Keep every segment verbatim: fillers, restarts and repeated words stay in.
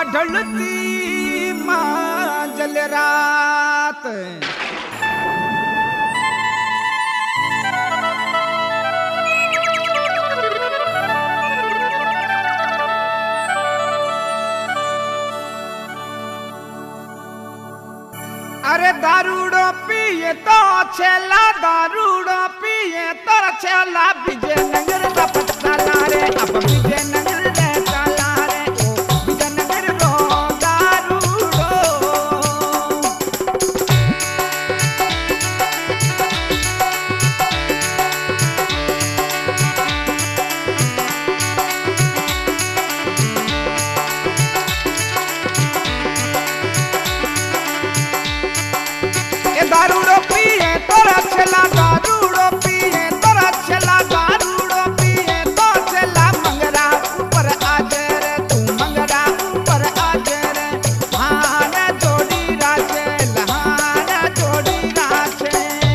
ढलती मांझल रात। अरे दारूड़ो पिए तो छेला, दारूड़ो पिए तो छेला, विजयनगर का पत्ता ला रे, अब विजयनगर रहता ला रे, ओ विजयनगर रो दारूड़ो। दारूड़ो पिए तोरा छेला, दारूड़ो पिए तोरा छेला, दारूड़ो पिए तो छेला, मंगरा ऊपर आजे रे, तू मंगरा ऊपर आजे रे, हान जोड़ी राजे, हान जोड़ी राजे।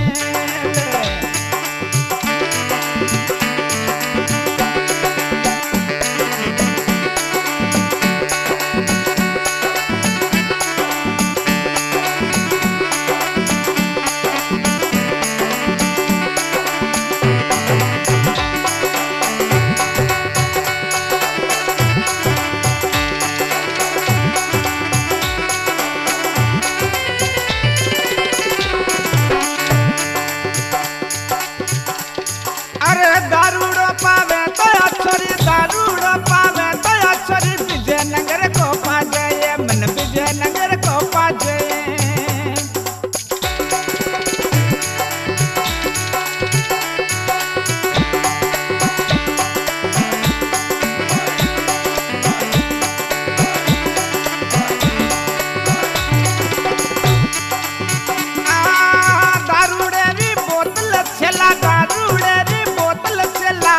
अरे दारूड़ो पावे तो अक्षरी, दारूड़ो पावे तो अक्षरी, विजयनगर को पा जाए, मन विजयनगर को पा जाए। आ दारूड़े री बोतल छेला, दारूड़े री बोतल छेला,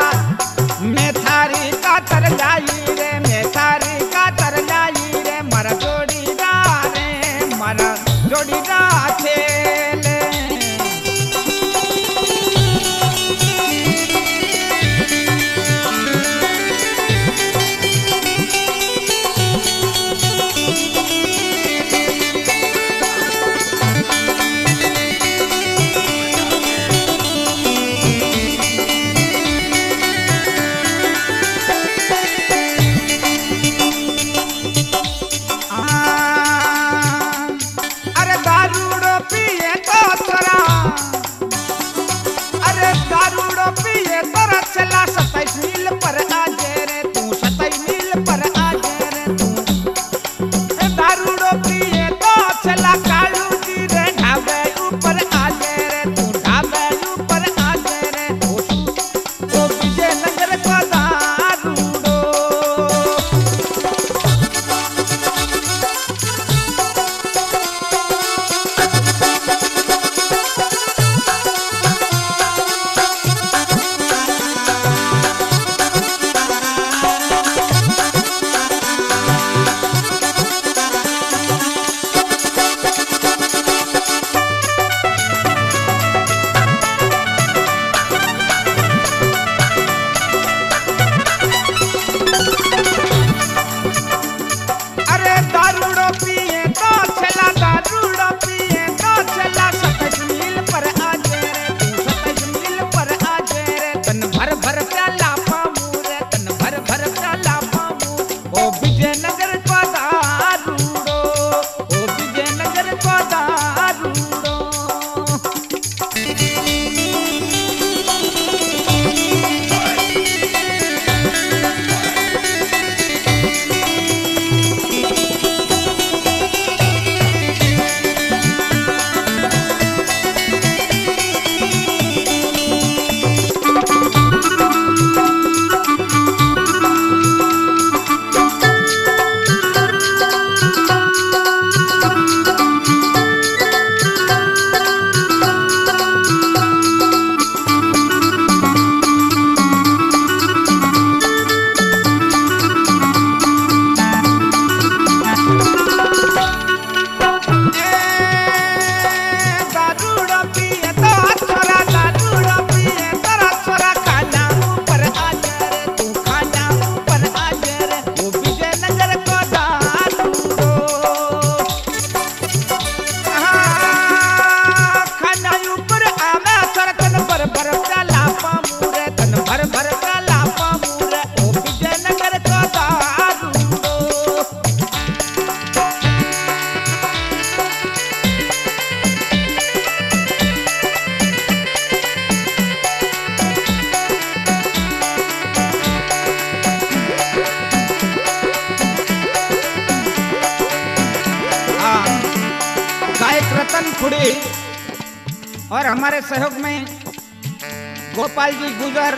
और हमारे सहयोग में गोपाल जी गुजर,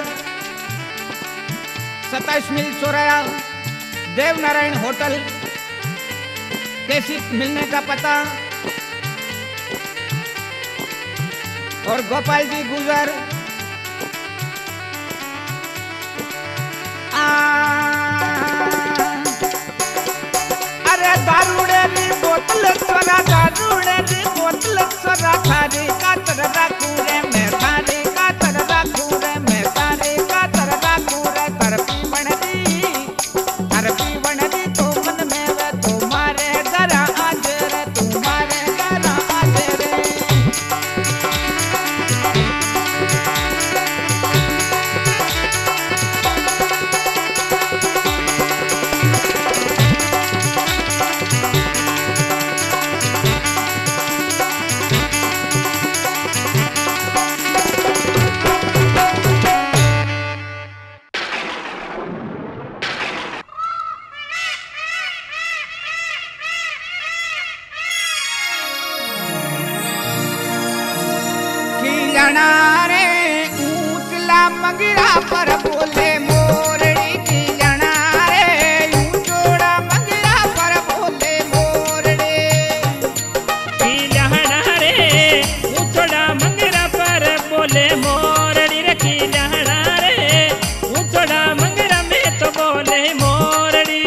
सताइस मील चौराया, देव नारायण होटल, कैसेट मिलने का पता। और गोपाल जी गुजर आ, अरे दारूड़े री बोतल छोरा, दारूड़े री बोतल छोरा, थारी कातर राखू रे मैं, थारी कातर राखू रे मैं, थारी कातर राखू रे। तर पीवण दी, तर पीवण दी तो मन में वे, तुम्हारे जरा आज रे, तुम्हारे जरा आज रे। रे ऊंचला मंगरा पर बोले मोरड़ी की जना रे, ऊंचोड़ा मंगरा पर बोले मोरड़ी की जना रे, ऊंचोड़ा मंगरा पर बोले मोरड़ी रे, की जना रे, ऊंचोड़ा मंगरा में तो बोले मोरड़ी।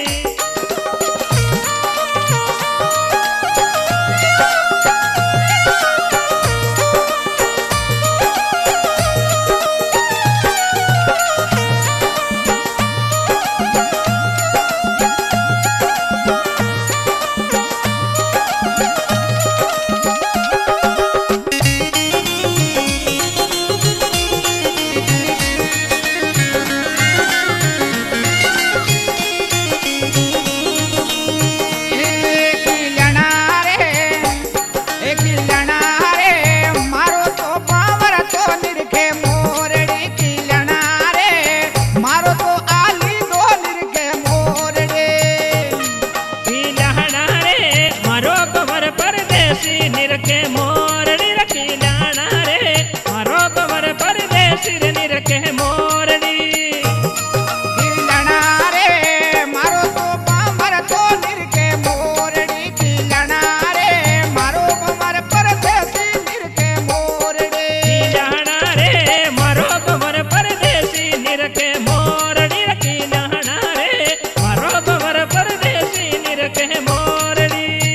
निरखे मोरड़ी रखी जाना रे, मारो कमर परदेसी निरखे मोरड़ी। किलना रे मारो तो कमर तो निरखे मोरड़ी, किलना रे मारो कमर परदेसी निरखे मोरड़ी। किलना रे मारो कमर परदेसी निरखे मोरड़ी, रखी जाना रे, मारो कमर परदेसी निरखे मोरड़ी।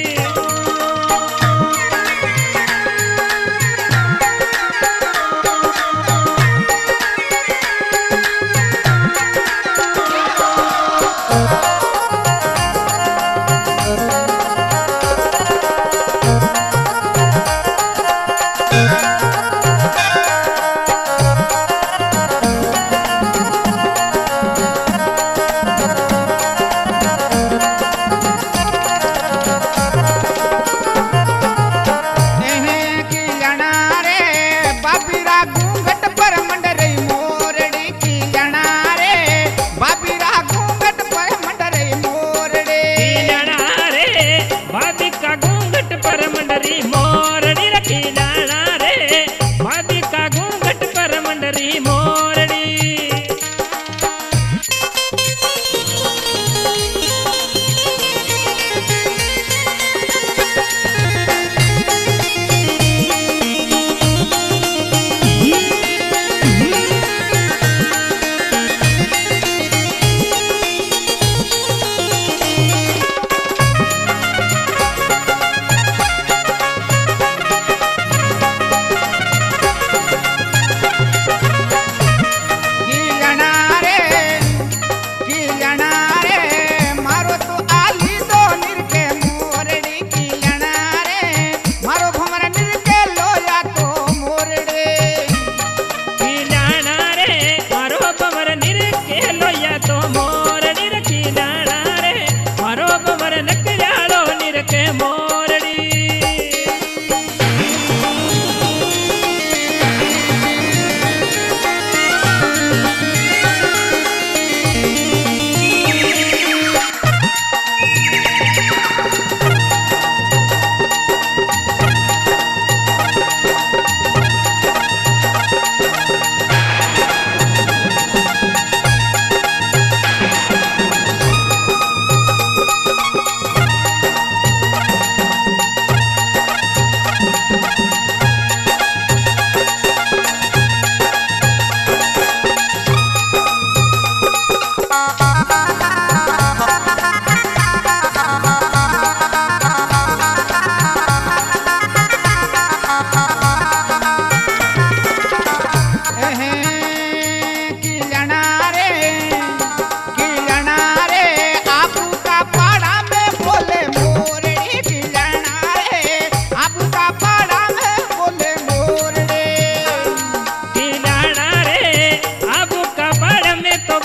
मोरड़ी रखी जाना रे, मादी का घूंघट पर मंडरी मोरड़ी।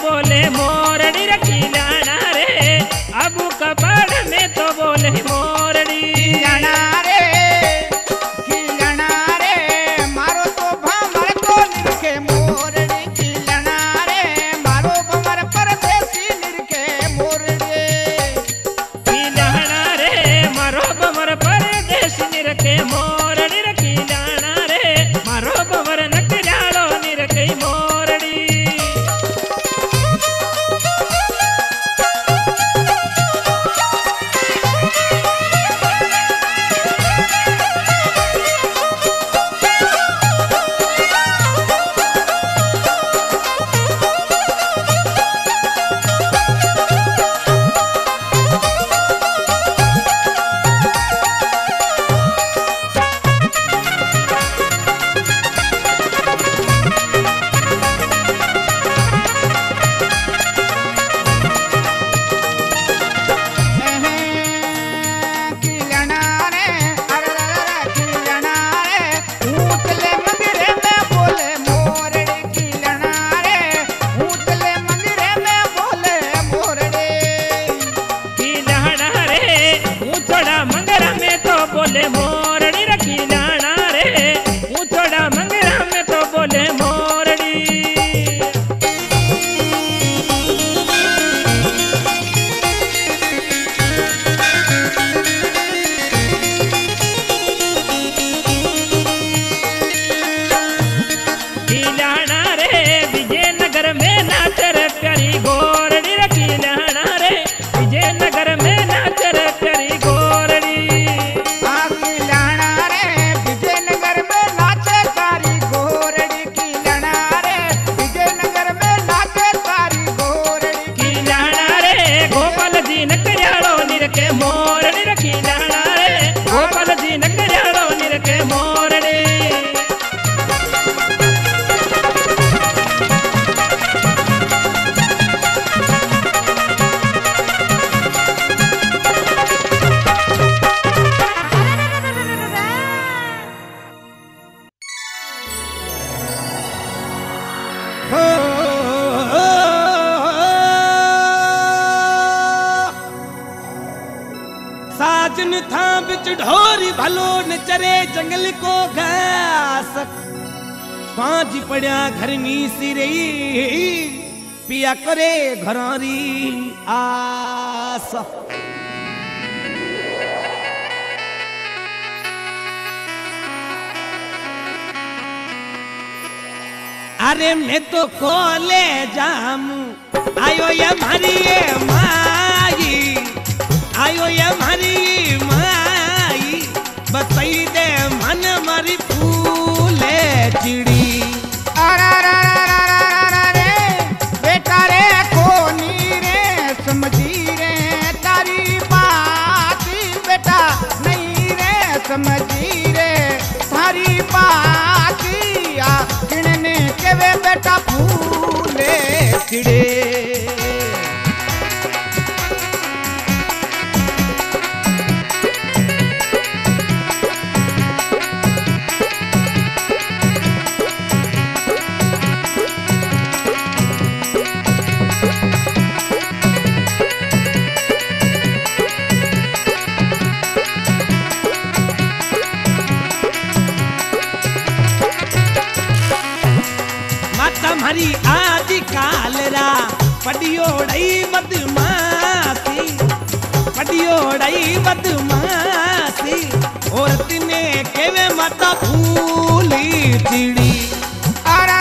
बोले मोरड़ी रे खिलाना रे अबू कपड़ में तो बोले मोरड़ी खिलना रे खिलना रे मारो तो भमर तो निरखे मोरड़ी खिलना रे मारो भमर परदेसी निरखे मोरड़ी खिलाना रे मारो भमर परदेसी निरखे मोरड़ी रे खिलाना रे मारो भमर नकरालो निरखे मोरड़ी बोले मोरड़ी रखी लाना रे वो थोड़ा मंगरा में तो बोले मोरड़ी खिलाना रे विजयनगर में नाचर प्यारी गोरड़ी रखी लाना रे विजयनगर में नाचर प्यारी गोरड़ी के मोरड़ी रखी लाना रे गोपाल जी नकरालो निरके मोरड़ी साजन था बिच ढोरी भलो न चरे जंगल को घास पांच पड़ा घर में सिरे पिया करे घरारी आस अरे मैं तो कोले जामू आयो ये मारी ये माई आयो ये मारी माई बताई दे मन मारी फूले चिड़ी अरे रे बेटा रे कोनी रे समझी रे तारी बात बेटा नहीं रे समझी रे तारी बात आ किणने के वे बेटा फूले चिड़े हरी आदि कालरा पडियोड़ई बदमाशी पडियोड़ई बदमाशी और तिने केवे माता फूली चिड़ी अरे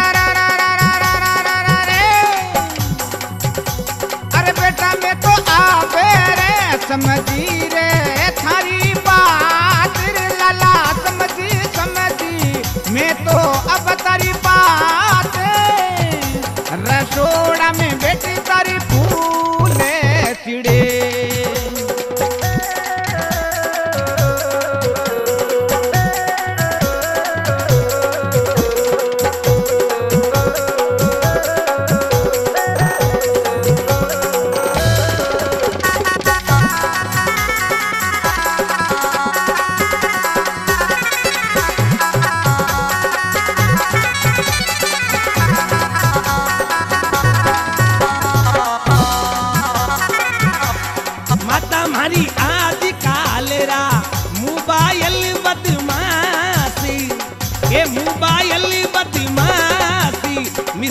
अरे बेटा मैं तो आवे रे समझी रे थारी बात लाला समझी समझी मैं तो अब तारी बात रसोड़ा में बेटी तारी फूले चिड़े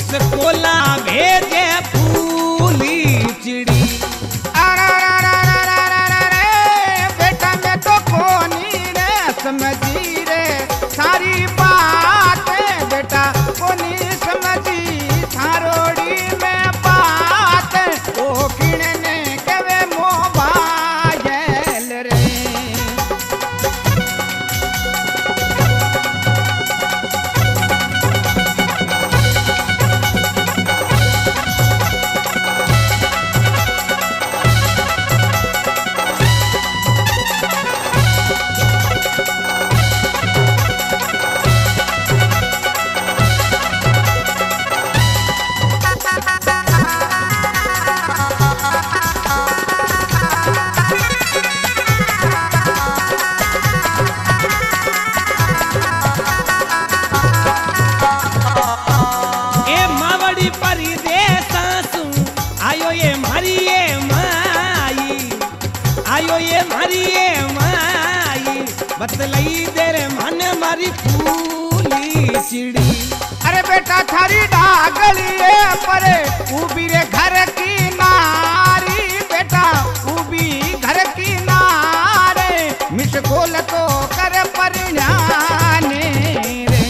मिस कोला भेजे फूली चिड़ी। बेटा मैं तो कोनी रे समझी रे सारी बात, बेटा कोनी समझी थारोड़ी में बात, ओ किणने कवे मोबाइल रे। बतलई देर मन मारी फूली चिड़ी। अरे बेटा थारी डागली परे उबी रे घर की नारी, बेटा उबी घर की नारे मिस खोल तो कर परिणाने रे।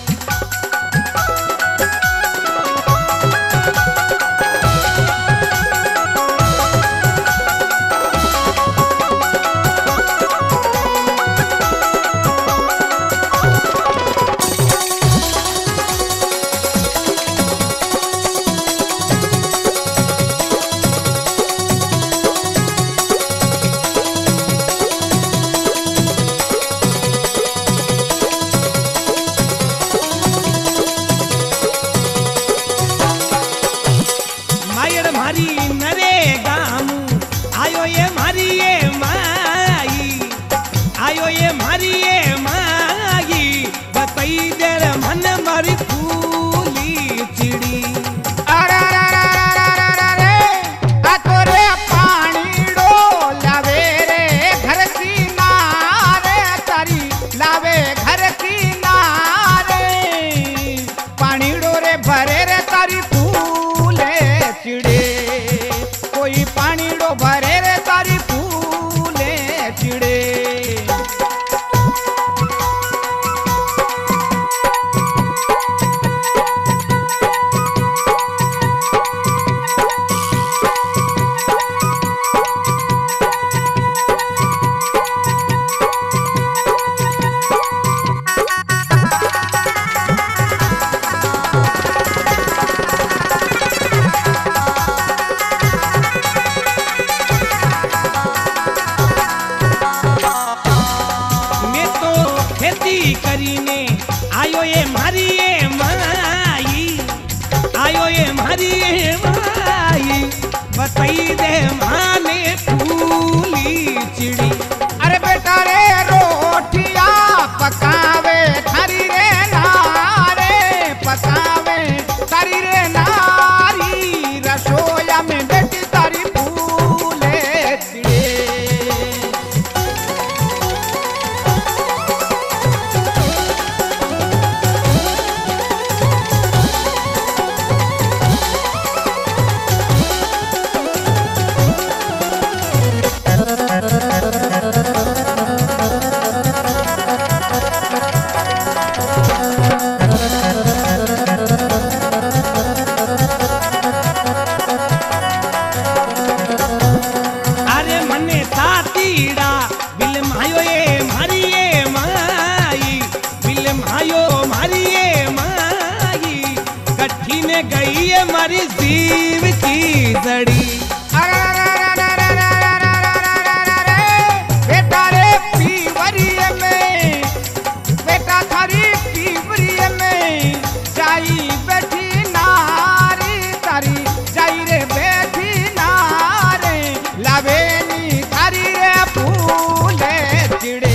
बताई दे माने फूली चिड़ी। अरे बेटा रे रोटिया पकावे थारी रे नारे, पकावे थारी रे नारी, रसोया में बेटी तारी फूले चिड़े। गई है हमारी जीव की जड़ी। बेटा रे पीवरिये में, बेटा थारी पीवरिये में जाई बैठी नारी, तारी जाई रे बैठी नारे, लावेनी थारी रे फूले चिड़े।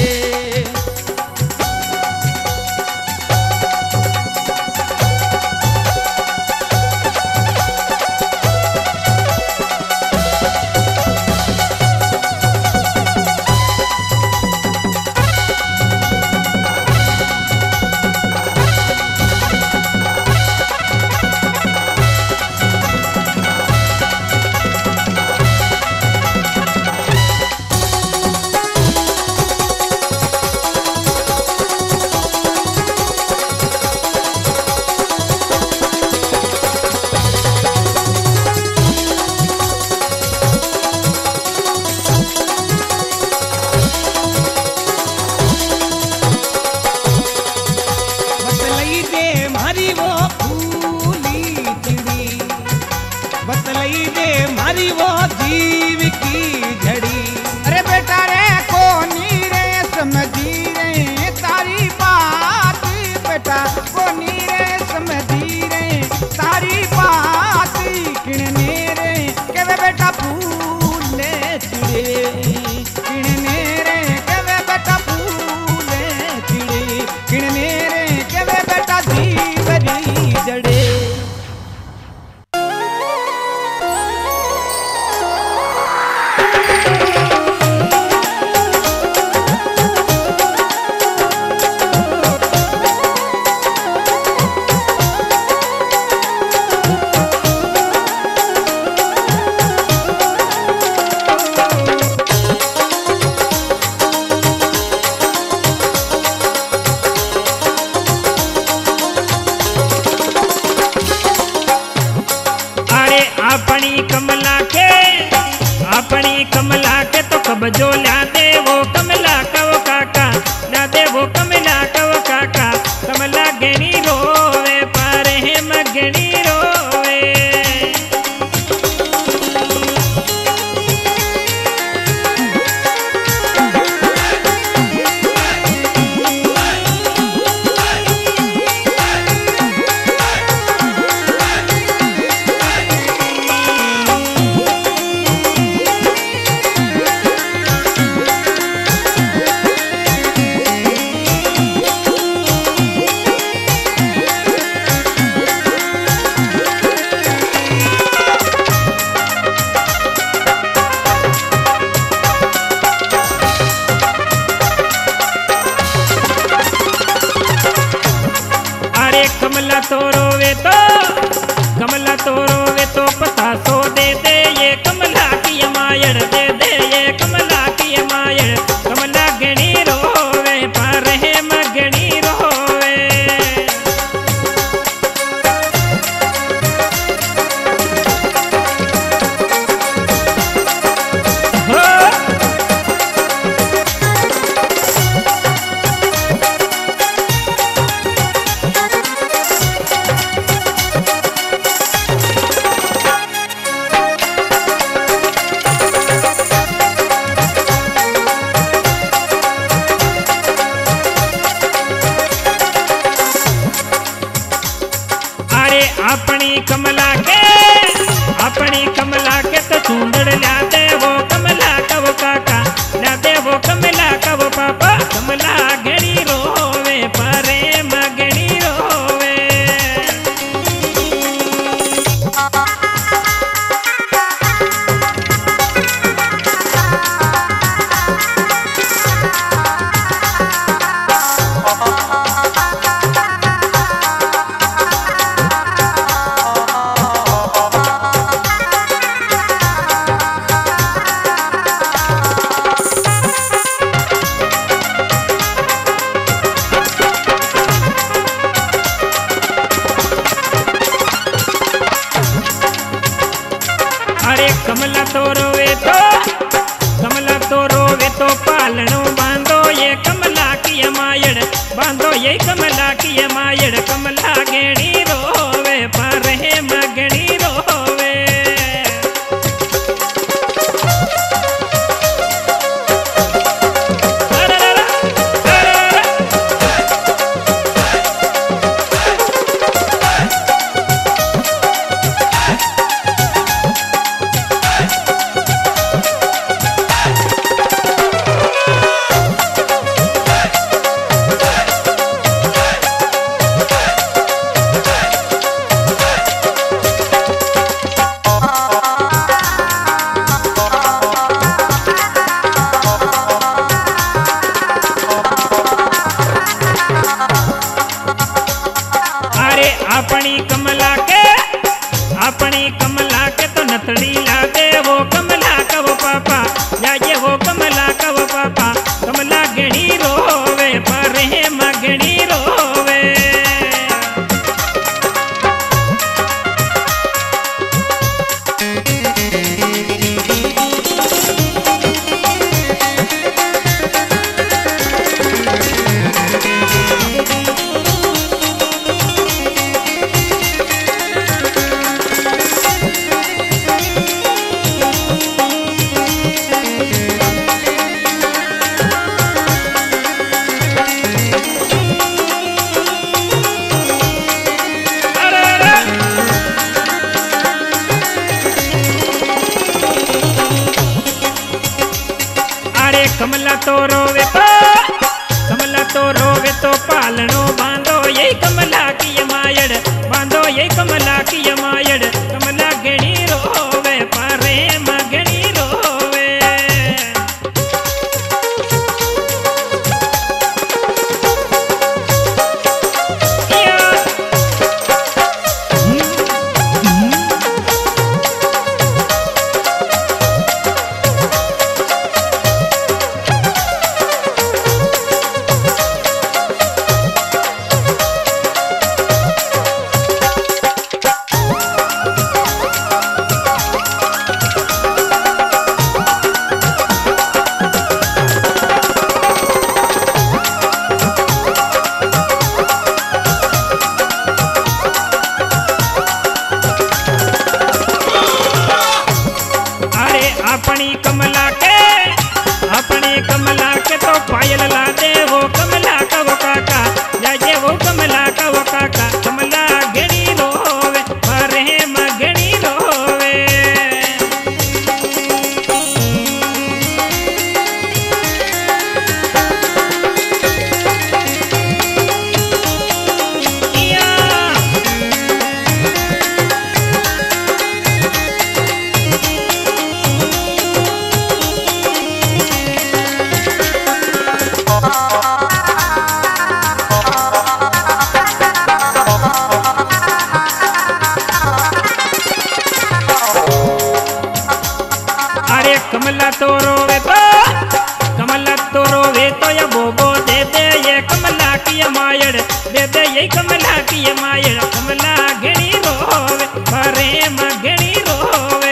मारी वो जीव की झड़ी। अरे बेटा रे कोनी रे समझी रे तारी बात, बेटा कोनी रे समझी रे तारी बात। किणने रे केवे बेटा फूले चिड़े, किणने रे केवे बेटा फूले चिड़े, किणने रे केवे बेटा जीवरी जड़े। अपनी कमला के अपनी कमला के तो कब्जो ला दे वो कमला का वो काका, ला दे वो कमला का वो काका। कमला गणी रोवे पारे है मगनी रोवे। कमला तो रोवे तो कमला तो रोवे तो पता सो दे दे ये कमला की मायर, दे दे ये कमला की मायर। कमला गणी रोवे पर है मगनी रोवे। हो अपनी कमला के अपनी कमला के तो चूंदड़ ला दे वो कमला का वो काका, ला दे वो कमला का वो पापा। कमला गणी रोवे परे मगनी रोवे। कमला तो रोवे तो कमला तो रोवे तो पालनो बांधो ये कमला की मायड़, बांधो ये कमला की मायड़। कमला गणी रोवे पर है मगनी रोवे। तो रोवे तो कमला तो रोवे तो पालनो बांधो ये कमला की मायड़ बांधो ये कमला की मायड़ कमला घणी रोवे पारे मां घणी रोवे अपनी कमला के अपनी कमला के तो पायल ला दे वो कमला का वो काका जाजे वो कमला का वो काका कमला घणी रोवे अरे मां घणी रोवे कमला तो रोवे तो कमला तो रोवे तो या बोबो दे दे ये कमला की मायड़ दे दे ये कमला की मायड़ कमला घणी रोवे अरे मां घणी रोवे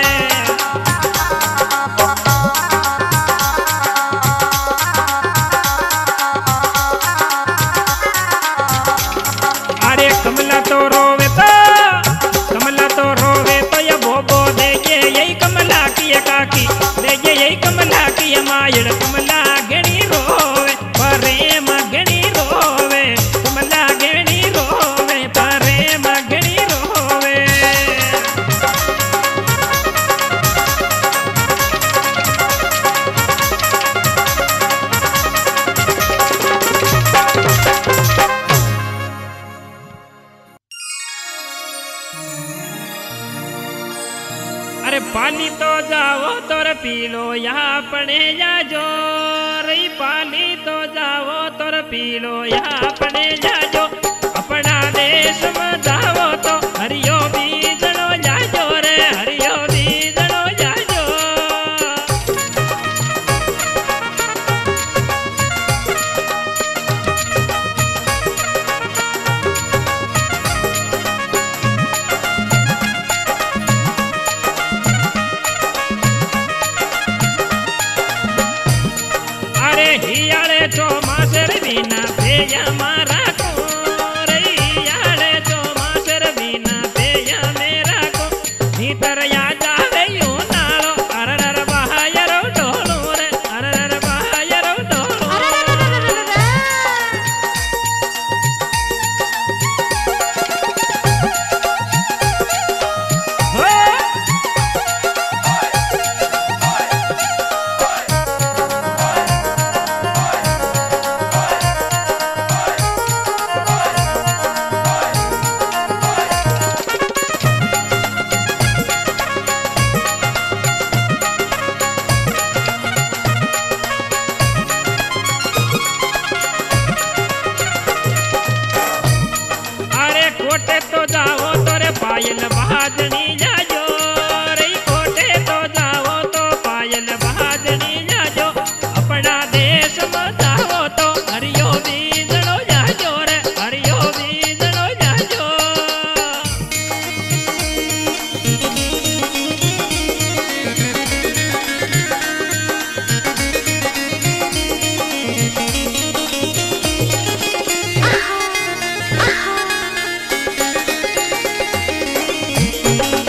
अरे कमला तो रोवे तो कमला तो रोवे तो या बोबो दे ये कमला की काकी दे ये कमला की मायड़ कमला घणी रोवे परे मां घणी रोवे कमला घणी रोवे परे मां घणी रोवे अरे पानी तो जाओ तोर पी लो यहाँ अपने जाजो रही पानी तो जाओ तोर पी लो यहाँ अपने जाजो अपना देश में जाओ तो हरियो बीजनो जाजो रे हरियो बीजनो जाजो हियाले तो मासर बिना पेया मारा को रे हियाले तो मासर बिना पेया मेरा को भीतर या जावे यू नालो अरर बहायरो ढोलो रे अरर बहायरो ढोलो कोटे तो जाओ तोरे पायल बहादनी जाजो रे कोटे तो जाओ तो पायल बहादनी जाजो अपना देश में जाओ तो हरियो बीजनो जाजो रे हरियो बीजनो जाजो Thank you.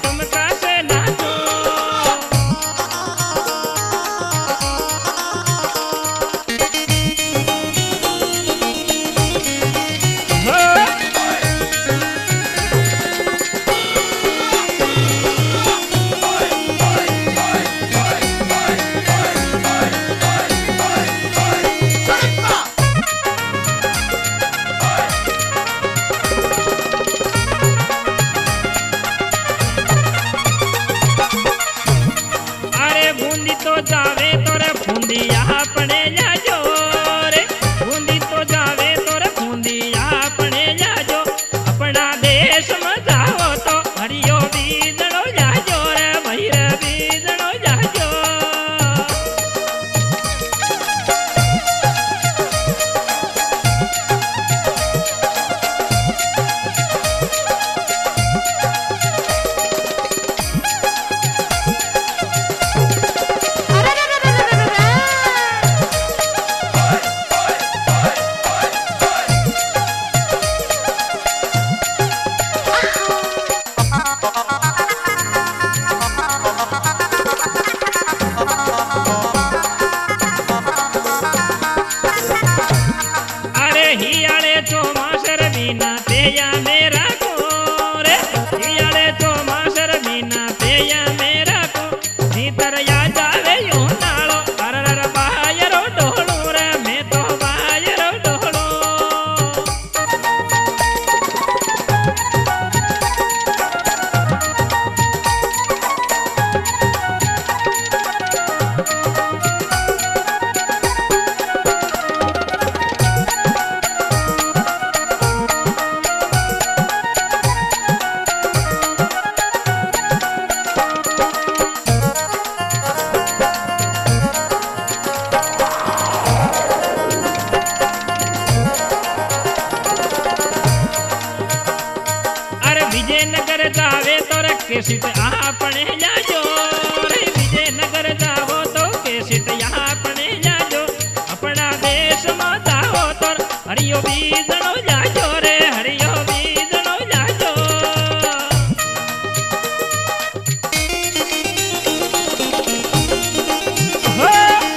तुमका से नाचो तो जावे तोरे फूंदिया अपने जाजो रे बूंदी तो जावे तोरे फूंदिया अपने जाजो अपना देश में जाओ तो हरियो बीजड़ो जाजो रे भैर बीजड़ो जाजो हियाले तो मासर बिना तेया मेरा को रे हियाले तो मासर बिना तेया मेरा को भीतर या जावे यो नालो अरर बायरो डोलो रे मैं तो बायरो डोलो विजयनगर जावे तो केसिट आपने जाजो रे विजयनगर जावो तो केसिट यहाँ अपने जाजो अपना देश में जाओ तो हरियो बीजड़ो जाजो रे हरियो बीजड़ो जाजो हो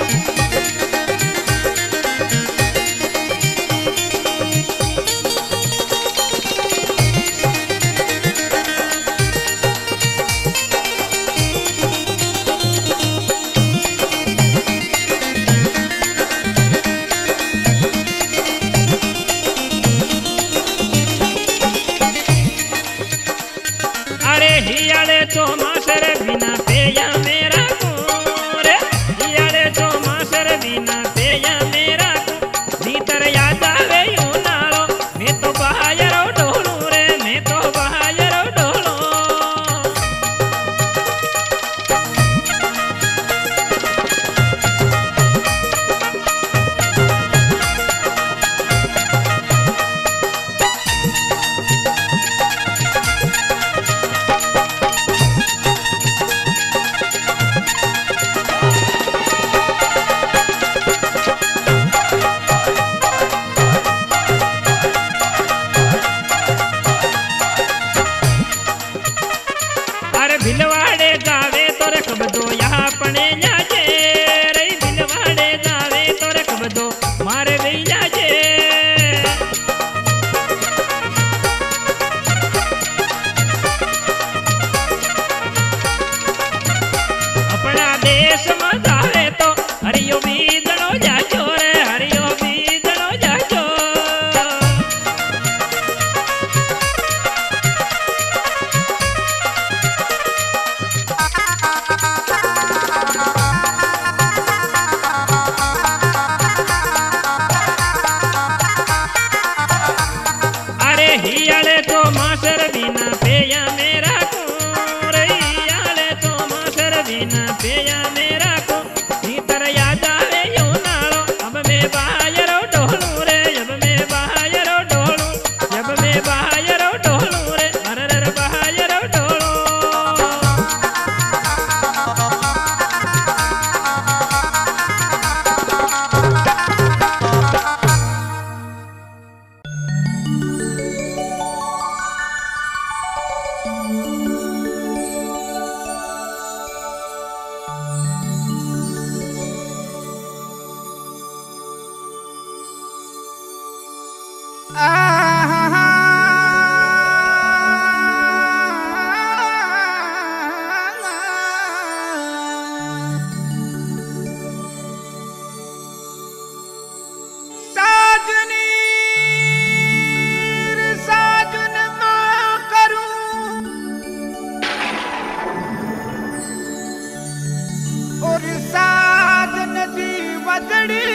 हियाले तो मासर बिना पेया मेरा को रे हियाले तो मासर बिना पेया मेरा को भीतर याद आवे यो नालो मैं तो बाहरो डोलो रे मैं तो बाहरो डोलो भिलवाड़े जावे तो रखब दो यहाँ अपने जाजे रे भिलवाड़े जावे तो रखब दो मारे भी जाजे अपना देश में जावे तो हरियो बीजड़ो जाजो रे हरियो बीजड़ो जाजो हियाले तो मासर बिना पेया मेरा को रे हियाले तो मासर बिना पेया मेरा को भीतर याद आवे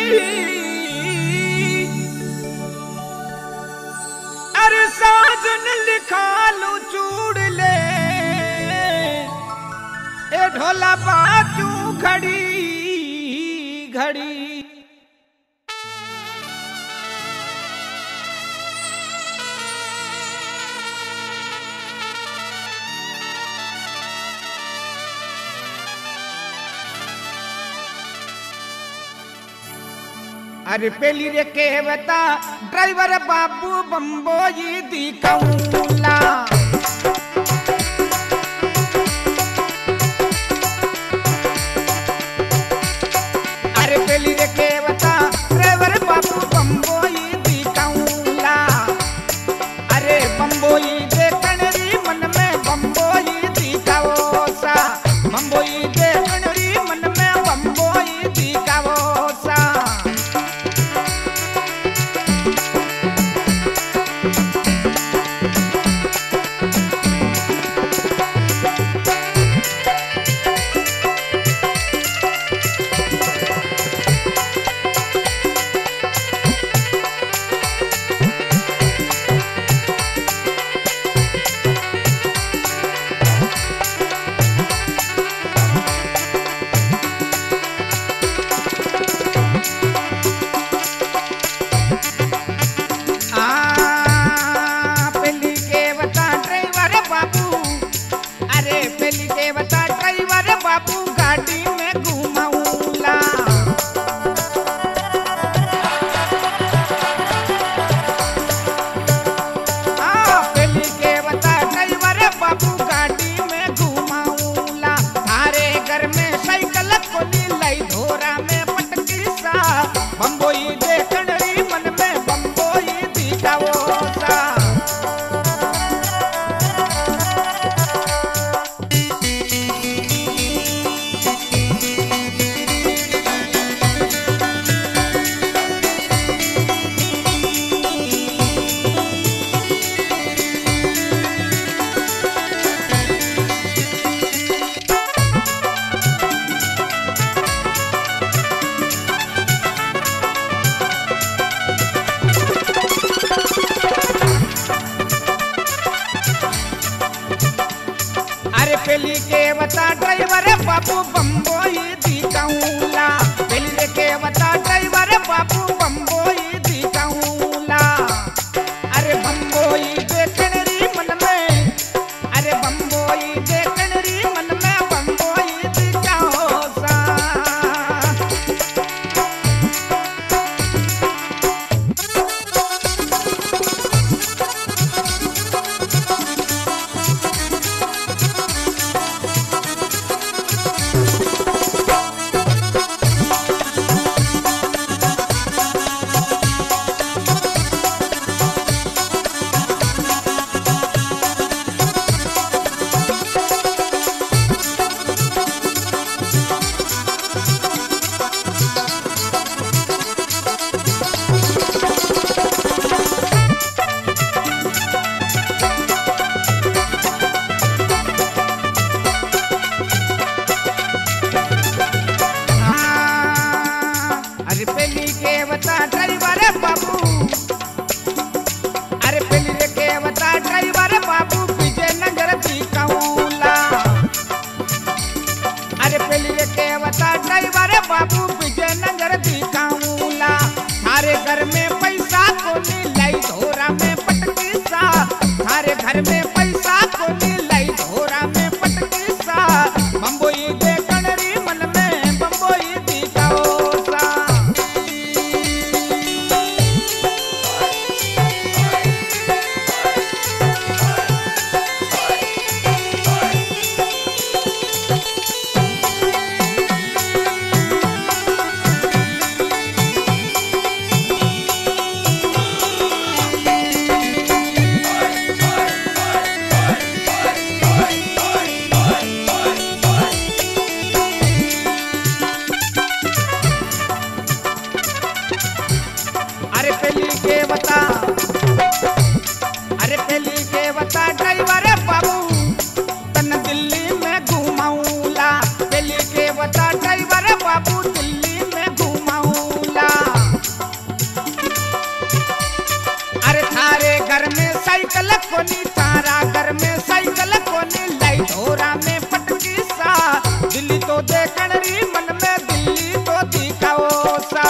अरे साजन लिखालू चूड़ ले ए ढोला बाजू घड़ी घड़ी अरे पेली रे केवता ड्राइवर बाबू बम्बोई दी कौला अरे पेली रे केवता ड्राइवर बाबू बम्बोई दी कौला अरे बम्बोई दे कणरी मन में बम्बोई दी कौसा बम्बोई दे कणरी मन में बम्बोई दी कौसा बाबू गाड़ी में घुमाऊला हाँ पेली के बता ड्राइवर बाबू गाड़ी में घुमाऊला थारे घर में साइकिल कोली लाई धोरा में पटकी सा बम्बोई दे कणरी मन में बम्बोई दिखाओ सा पेली के बता ड्राइवर बाबू बम्बोई दी कौला पेली के बता ड्राइवर बाबू बम्बोई दी कौला अरे बम्बोई दे कणरी मन में अरे बम्बोई दे कणरी मन में बम्बोई दी कौसा कणरी मन में दिल्ली तो दिखाओ सा।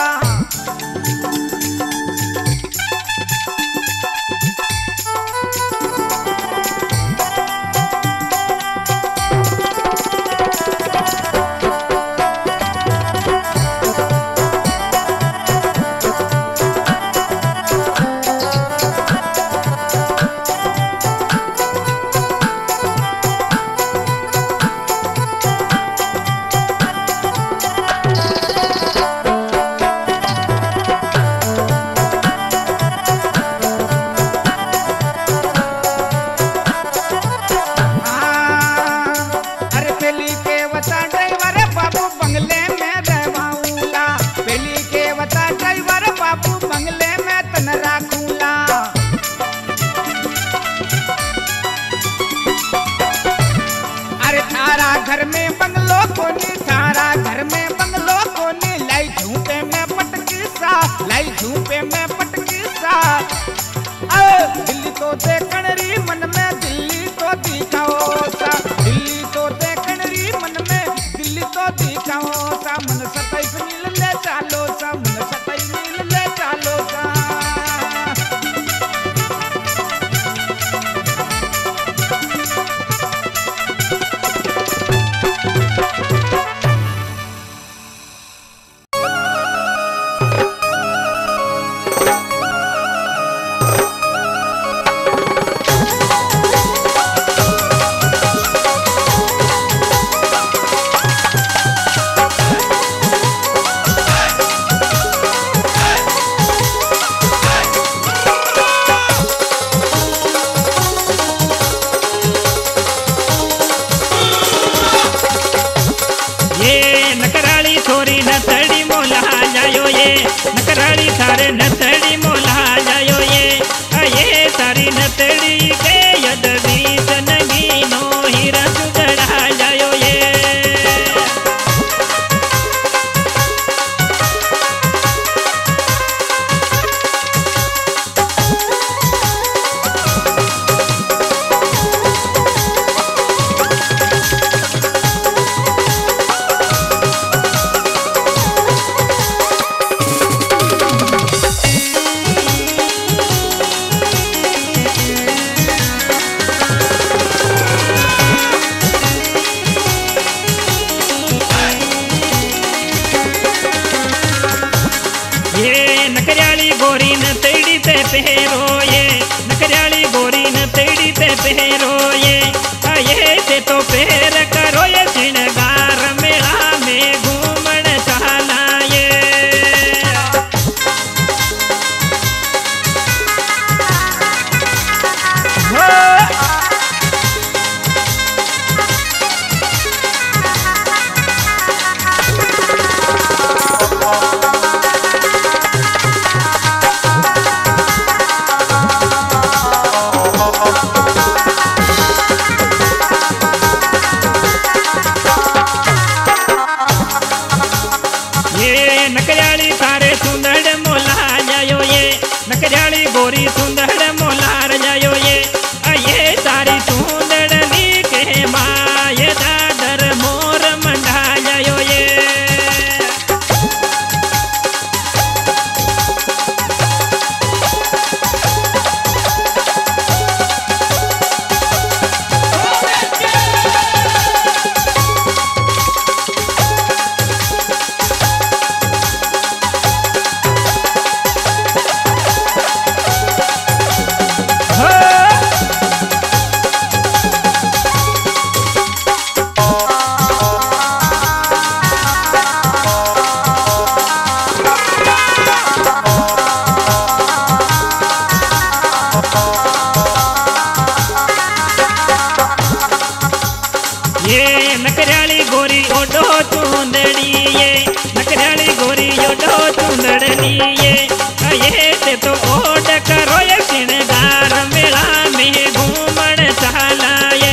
घर में बंगलो कोनी थारा घर में बंगलो कोनी लाई झूपे में पटकी सा लाई झूपे में पटकी सा। दिल्ली तो देखणरी मन में दिल्ली तो दिखाओ सा दिल्ली तो देखणरी मन में दिल्ली तो दिखाओ सा। मन सताइस मिल ले चालो सा मन सताइस मिल ले चालो सा। नकराली थारे नथड़ी मोला जायो ये ये तारी नथड़ी के यदवी जनगी नो हीरा सुगड़ा जायो ये। पहरो ये नकराली गोरी न तेड़ी पे पहरो ये ये से तो पहर करो ये श्रृंगार मेला में घूमन चला ये। नकराली गोरी सुंदर मोलार जायो ये ये सारी सुंदरनी के माये दादर मोर मंडा जायो ये। ये नकराली गोरी ओडो चूंदड़ी ये नकराली गोरी ओडो चूंदड़ी ये ये से तो ओड करो ये श्रृंगार मेला में घूमन चला ये।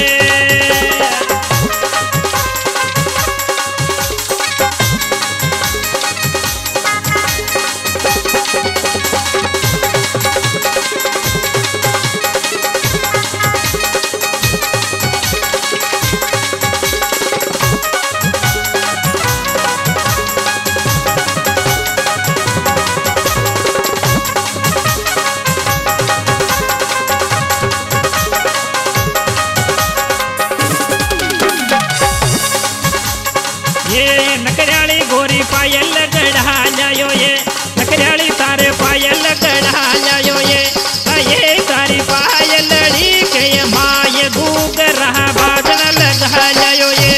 ये नकराली गोरी पायल गढ़ा जायो ये नकराली तारे पायल गढ़ा जायो ये ये तारी पायल लड़ी के माय गूग रहा बाजन लगा जायो ये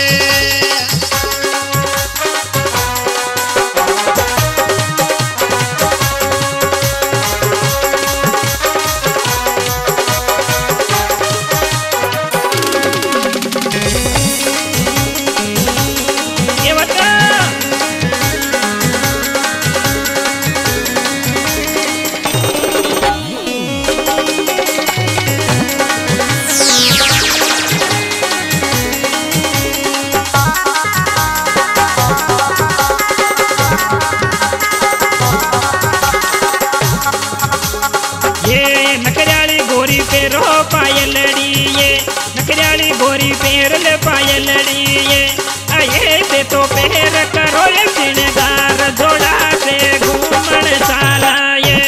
पायलड़ी ये आये से तो पहर करो ये सिंगार जोड़ा से घूमन साला ये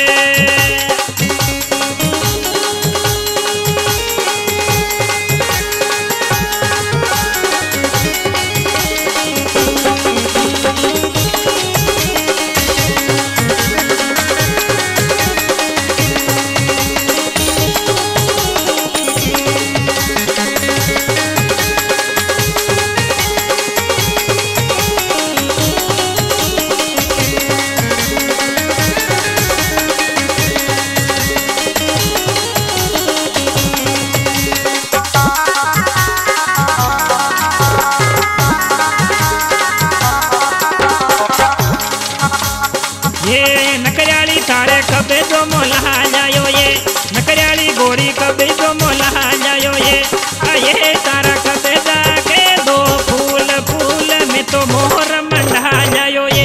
कबे जो मोला जायो ये नकराली गोरी कबे जो मोला जायो ये ये तारा कबे जाके दो फूल फूल में तो मोहर मंडा जायो ये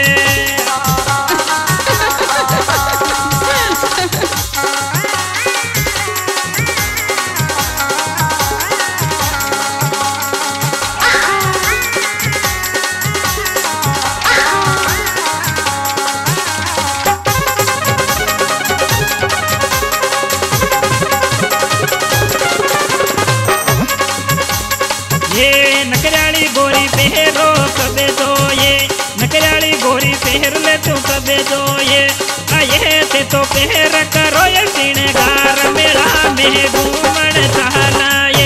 नकराली गोरी पहरो कबे दो ये नकराली गोरी पहर ले तू कबे दो ये आये से तो पहर करो ये सिंगार मेरा में घूमन साला ये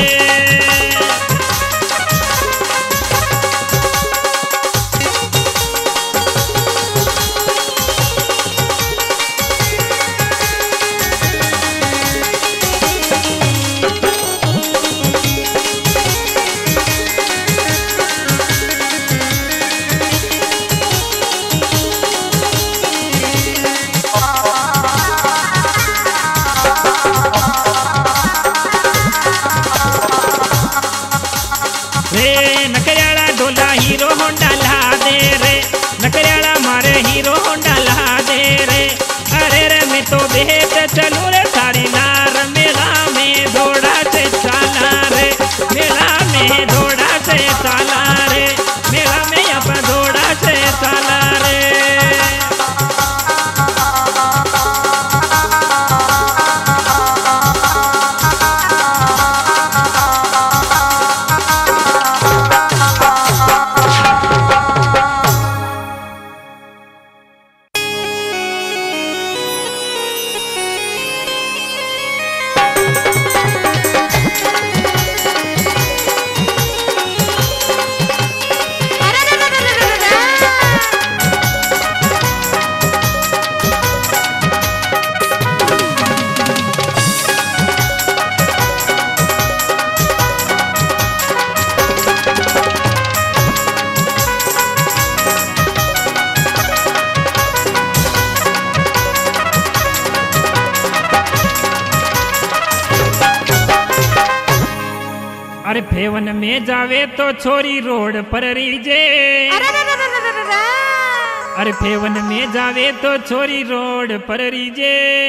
नकराला डोला हीरो होंडा ला दे रे नकराला मारे हीरो होंडा ला दे रे अरे रे मैं तो बेहत चलू रे सारी नार मेला में दौड़ा से चाला रे मेला में दौड़ा से चाला रे मेला में यहाँ दौड़ा से चाला रे अरे फेवन में जावे तो छोरी रोड पर रीजे अरे फेवन में जावे तो छोरी रोड पर रीजे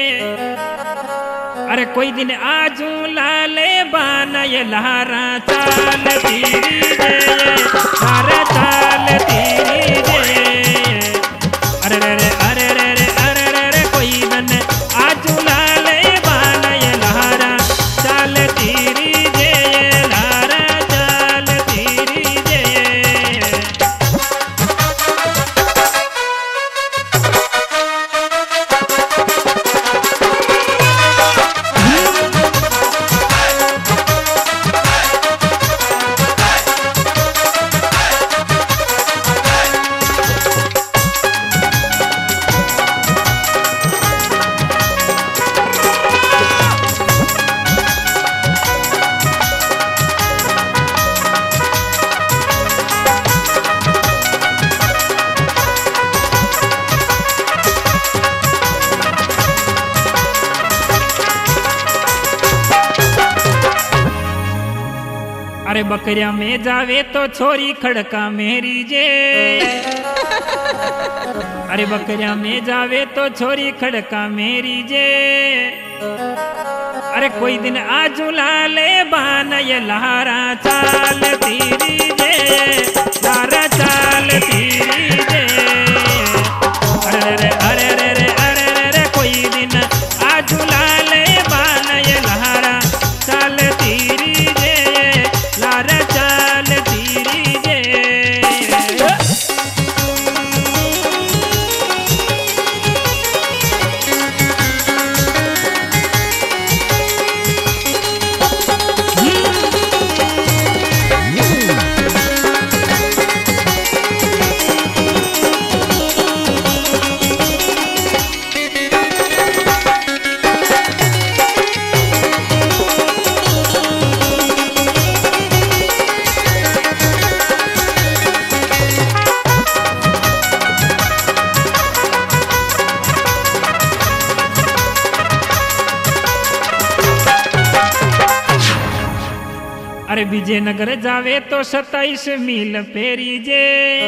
अरे कोई दिन आजू लाले बाना ये लहरा चाल तीरी जे लहरा चाल तीरी जे अरे रे रे अरे रे रे अरे रे रे कोई दिन आजू लाले बाना ये लहरा चाल तीरी जे लहरा चाल तीरी जे बकरिया में जावे तो छोरी खड़का मेरी जे। अरे बकरिया में जावे तो छोरी खड़का मेरी जे। अरे कोई दिन आजू लाले बान ये लहरा चाल तीरी जे, लहरा चाल तीरी जे। अरे रे अरे रे रे अरे रे रे कोई दिन आजू लाले बान ये लहरा चाल तीरी जे, लहरा चाल तीरी जे। अरे विजयनगर जावे तो सत्ताईस मील फेरी जे।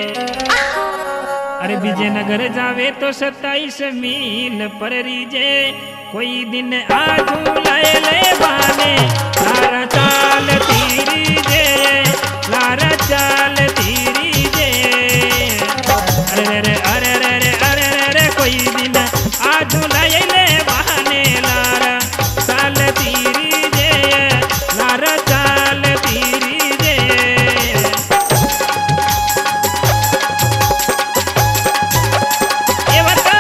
अरे विजयनगर जावे तो सत्ताईस मील परी जे। कोई दिन आजू लाए ले बाने लारा चाल तीरी जे, लारा चाल तीरी जे। अरे रे अरे रे रे अरे रे रे कोई दिन आजू लाए ले बाने लारा चाल तीरी जे, लारा चाल तीरी जे। ये बता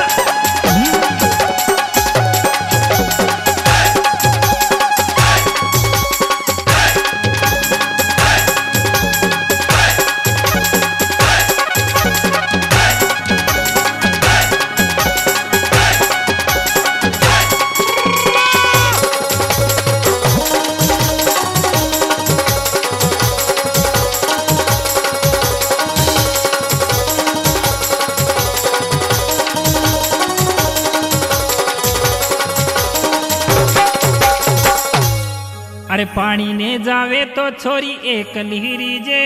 अरे पानी ने जावे तो छोरी एक लिहरी जे।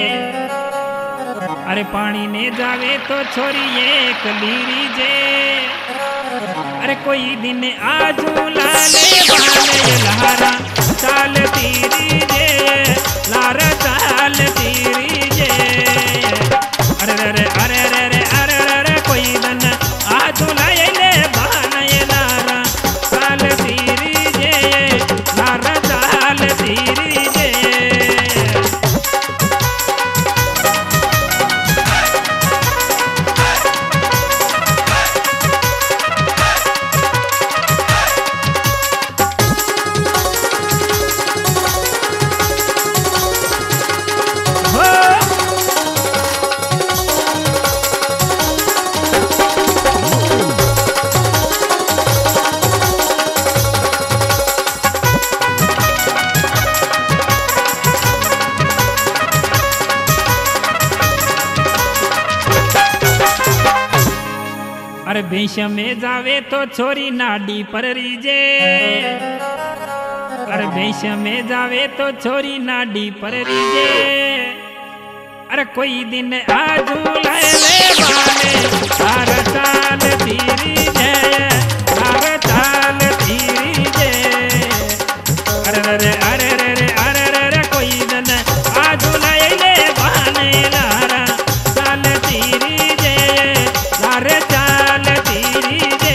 अरे पानी ने जावे तो छोरी एक लिहरी जे। अरे कोई दिन आजू लाले बाले लहरा चाल तीरी जे, लारा चाल तीरी जे। अरे रे रे अरे रे रे अरे रे रे कोई दिन आजू लाले बाने लारा चाल तीरी जे, लारा चाल तीरी जे। अरे भेष में जावे तो छोरी नाडी परी जे। अरे भेष में जावे तो छोरी नाडी परी जे। अरे कोई दिन आजू लाए ले बाने लारा चाल तीरी जे, लारा चाल तीरी जे। अरे रे रे अरे रे रे अरे रे रे कोई दिन आजू लाए ले बाने लारा चाल तीरी जे, लारा चाल तीरी जे।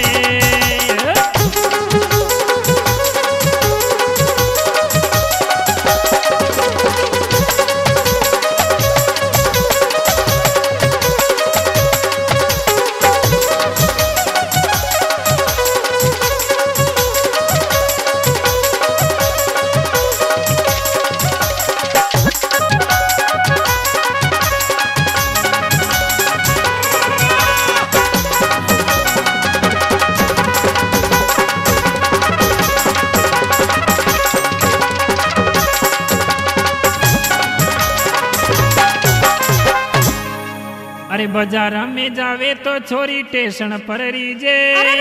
अरे बाजार में जावे तो छोरी टेशन पर रीजे।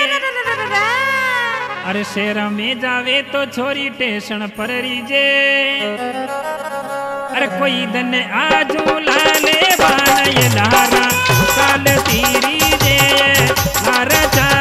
अरे शहर में जावे तो छोरी टेशन पर रीजे। अरे कोई दन आजू लाले बान ये लारा काल तीरी जे लारा